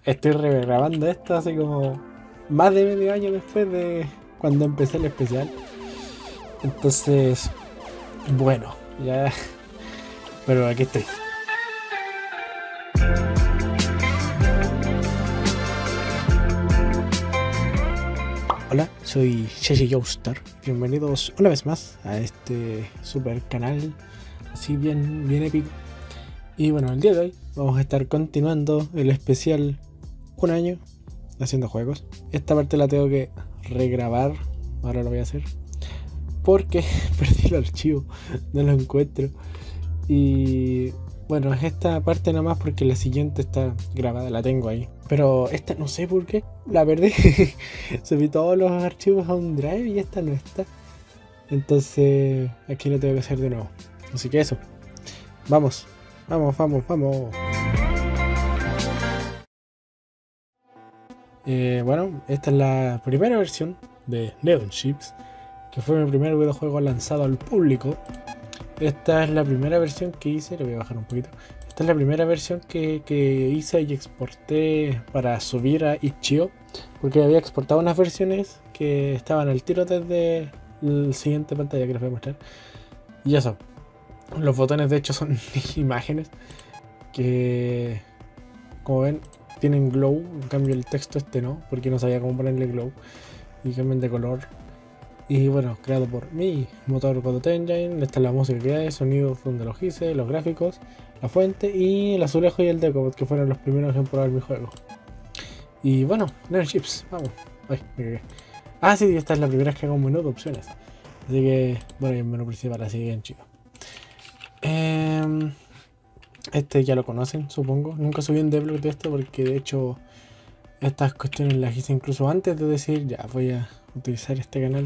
estoy regrabando esto así como más de medio año después de cuando empecé el especial. Entonces, bueno, ya. Pero aquí estoy. Hola, soy Shashi Joestar. Bienvenidos una vez más a este super canal, así bien épico. Y bueno, el día de hoy vamos a estar continuando el especial un año haciendo juegos. Esta parte la tengo que regrabar, ahora lo voy a hacer, porque perdí el archivo, no lo encuentro. Y bueno, es esta parte nomás porque la siguiente está grabada, la tengo ahí. Pero esta no sé por qué, la perdí. Subí todos los archivos a un drive y esta no está. Entonces aquí lo tengo que hacer de nuevo. Así que eso. Vamos. Bueno, esta es la primera versión de Neon Ships, que fue mi primer videojuego lanzado al público. Esta es la primera versión que hice, le voy a bajar un poquito. Esta es la primera versión que hice y exporté para subir a Itch.io, porque había exportado unas versiones que estaban al tiro desde la siguiente pantalla que les voy a mostrar. Y eso, los botones de hecho son imágenes que, como ven, tienen glow. En cambio el texto este no, porque no sabía cómo ponerle glow, y cambian de color. Y bueno, creado por mi motor Godot Engine. Esta es la música que hay, sonidos donde los hice, los gráficos, la fuente y el azulejo y el decobot, que fueron los primeros en probar mi juego. Y bueno, Neon Ships, vamos. Ay, me cagué. Ah, sí, esta es la primera vez que hago un menú de opciones. Así que, bueno, y el menú principal, así bien chido. Este ya lo conocen, supongo. Nunca subí un devlog de esto porque de hecho estas cuestiones las hice incluso antes de decir ya voy a utilizar este canal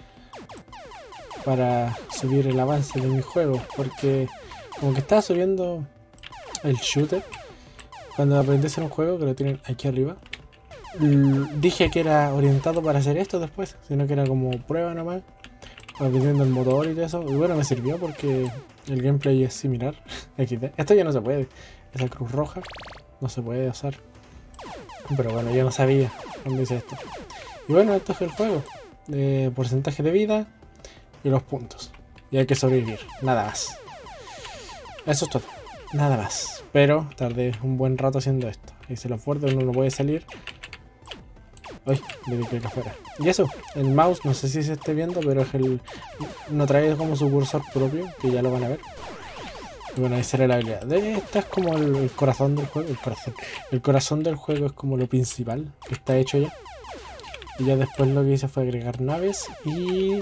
para subir el avance de mi juego, porque como que estaba subiendo el shooter cuando aprendí a hacer un juego, que lo tienen aquí arriba. Dije que era orientado para hacer esto después, sino que era como prueba nomás, aprendiendo el motor y todo eso. Y bueno, me sirvió porque el gameplay es similar. XD. Esto ya no se puede, esa cruz roja no se puede usar, pero bueno, yo no sabía cuando hice esto. Y bueno, esto es el juego, porcentaje de vida y los puntos, y hay que sobrevivir, nada más. Eso es todo, nada más. Pero tardé un buen rato haciendo esto. Hice lo fuerte, uno no puede salir. Uy, le di clic afuera. Y eso, el mouse, no sé si se esté viendo, pero es el... no trae como su cursor propio, que ya lo van a ver. Y bueno, esa era la habilidad. Esta es como el corazón del juego. El corazón del juego es como lo principal, que está hecho ya. Y ya después lo que hice fue agregar naves y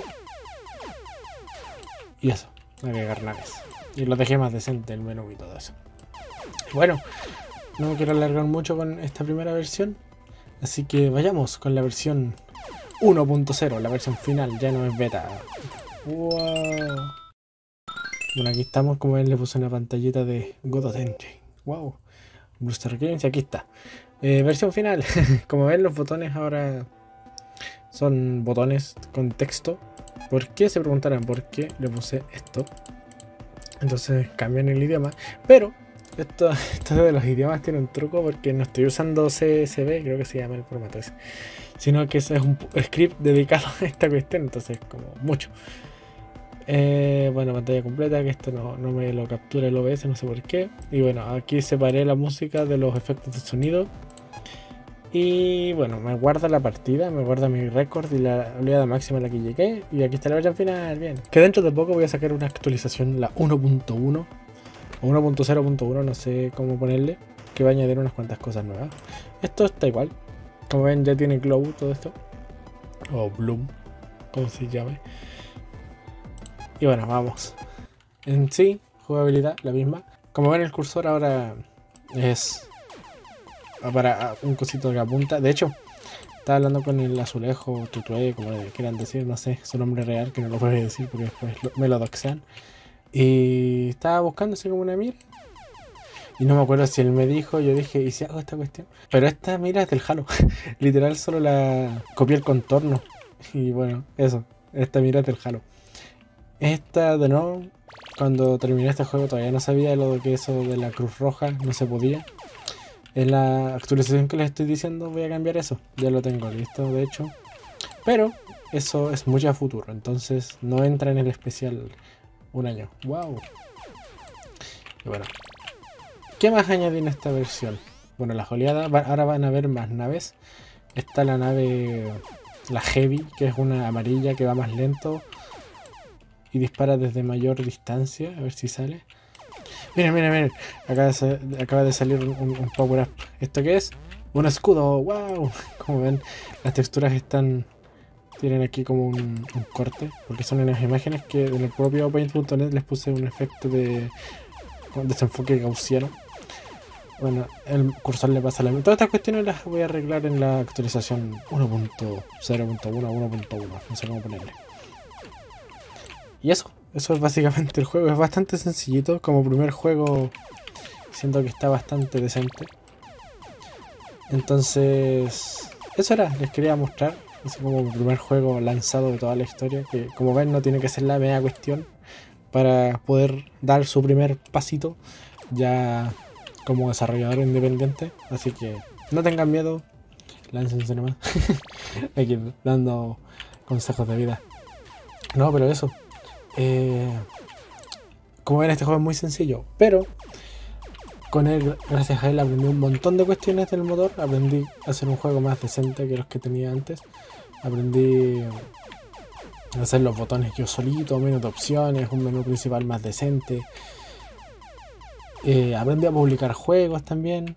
eso, agregar naves. Y lo dejé más decente el menú y todo eso. Bueno, no me quiero alargar mucho con esta primera versión, así que vayamos con la versión 1.0, la versión final, ya no es beta. Wow. Bueno, aquí estamos, como ven le puse una pantallita de Godot Engine. Wow. Brewster Games, y aquí está. Versión final. Como ven, los botones ahora son botones con texto. ¿Por qué? Se preguntarán por qué le puse esto. Entonces cambian el idioma. Pero esto de los idiomas tiene un truco, porque no estoy usando CSV, creo que se llama el formato ese, sino que ese es un script dedicado a esta cuestión, entonces como mucho. Bueno, pantalla completa, que esto no me lo captura el OBS, no sé por qué. Y bueno, aquí separé la música de los efectos de sonido. Y bueno, me guarda la partida, me guarda mi récord y la oleada máxima a la que llegué. Y aquí está la versión final, bien. Que dentro de poco voy a sacar una actualización, la 1.1 o 1.0.1, no sé cómo ponerle, que va a añadir unas cuantas cosas nuevas. Esto está igual, como ven ya tiene glow todo esto, o bloom, como se llame. Y bueno, vamos. En sí, jugabilidad la misma. Como ven, el cursor ahora es para un cosito que apunta. De hecho, estaba hablando con el azulejo, tutue, como le quieran decir, no sé su nombre real, que no lo voy a decir porque después me lo doxean. Y estaba buscando así como una mira. Y no me acuerdo si él me dijo, yo dije, ¿y si hago esta cuestión? Pero esta mira es del Halo. Literal, solo la copié el contorno. Y bueno, eso. Esta mira es del Halo. Esta de nuevo, cuando terminé este juego todavía no sabía lo de que eso de la cruz roja no se podía. En la actualización que les estoy diciendo voy a cambiar eso. Ya lo tengo listo, de hecho. Pero eso es mucho a futuro. Entonces no entra en el especial un año. ¡Wow! Y bueno. ¿Qué más añadí en esta versión? Bueno, las oleadas. Ahora van a haber más naves. Está la nave... La Heavy, que es una amarilla que va más lento. Y dispara desde mayor distancia. A ver si sale. Miren. Acaba de salir un power up. ¿Esto qué es? Un escudo. ¡Wow! Como ven, las texturas tienen aquí como un corte. Porque son unas imágenes que en el propio Paint.net les puse un efecto de desenfoque gaussiano. Bueno, el cursor le pasa la misma. Todas estas cuestiones las voy a arreglar en la actualización 1.0.1, 1.1. No sé cómo ponerle. Y eso es básicamente el juego. Es bastante sencillito. Como primer juego siento que está bastante decente. Entonces, eso era, les quería mostrar. Es como mi primer juego lanzado de toda la historia. Que como ven no tiene que ser la media cuestión para poder dar su primer pasito ya como desarrollador independiente. Así que no tengan miedo, láncense nomás. Aquí dando consejos de vida. No, pero eso. Como ven, este juego es muy sencillo, pero con él, gracias a él, aprendí un montón de cuestiones del motor. Aprendí a hacer un juego más decente que los que tenía antes. Aprendí a hacer los botones yo solito, menos de opciones, un menú principal más decente. Aprendí a publicar juegos también.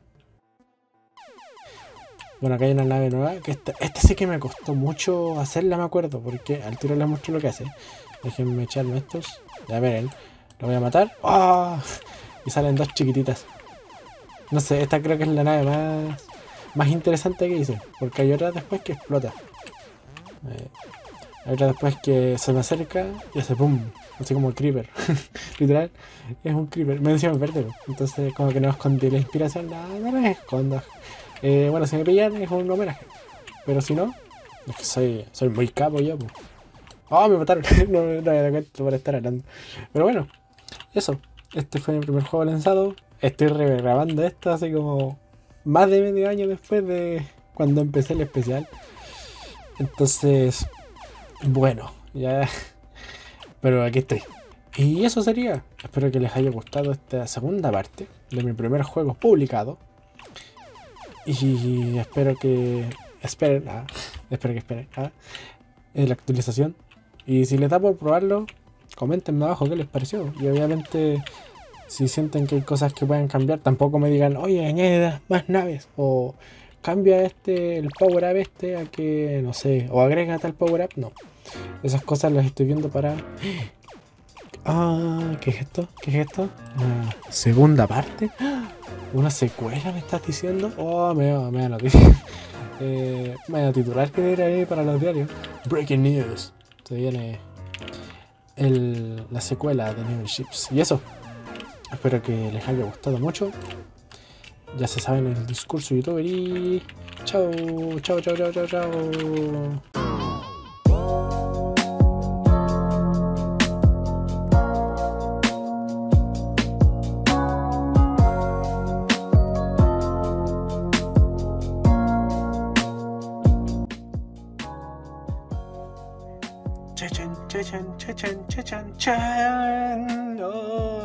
Bueno, acá hay una nave nueva, que esta sí que me costó mucho hacerla, me acuerdo, porque al tiro les muestro lo que hace. Déjenme echarme estos. Ya ven, lo voy a matar. ¡Oh! Y salen dos chiquititas. No sé, esta creo que es la nave más interesante que hice, porque hay otra después que explota. Hay otra después que se me acerca y hace pum, así como el creeper. Literal, es un creeper. Me decía verde, entonces como que no escondí la inspiración. No me escondo. Bueno, si me pillan es un homenaje, pero si no, es que soy muy capo yo, pues. Oh, me mataron. No me da cuenta por estar hablando. Pero bueno, eso. Este fue mi primer juego lanzado. Estoy regrabando esto así como más de medio año después de cuando empecé el especial. Entonces, bueno, ya. Pero aquí estoy. Y eso sería. Espero que les haya gustado esta segunda parte de mi primer juego publicado. Y espero que esperen la actualización. Y si les da por probarlo, coméntenme abajo qué les pareció. Y obviamente, si sienten que hay cosas que pueden cambiar, tampoco me digan, oye, añade más naves. O cambia el power up a que, no sé, o agrega tal power up. No. Esas cosas las estoy viendo para... ¿qué es esto? ¿Una segunda parte? ¿Una secuela me estás diciendo? Oh, me da noticia. Me da titular que era ahí para los diarios. Breaking news. Se viene la secuela de New Ships. Y eso. Espero que les haya gustado mucho. Ya se saben el discurso youtuber y... Chao. Chan. Oh.